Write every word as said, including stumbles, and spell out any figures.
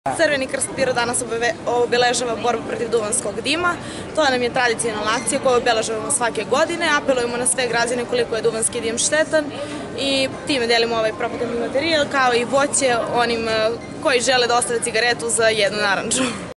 Crveni krst Pirot danas obeležava borbu protiv duvanskog dima. To nam je tradicionalna akcija koju obeležavamo svake godine. Apelujemo na sve građane koliko je duvanski dim štetan i time delimo ovaj propagandni materijal kao i voće onim koji žele da ostave cigaretu za jednu narandžu.